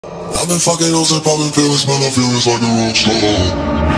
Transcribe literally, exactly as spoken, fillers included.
I've been fucking hoes and popping pills, man, I feel it's like a rock star.